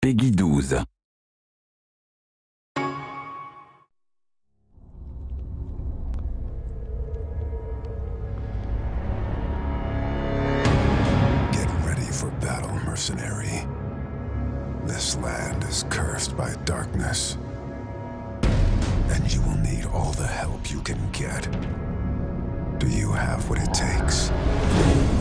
Peggy 12. Get ready for battle, mercenary. This land is cursed by darkness, and you will need all the help you can get. Do you have what it takes?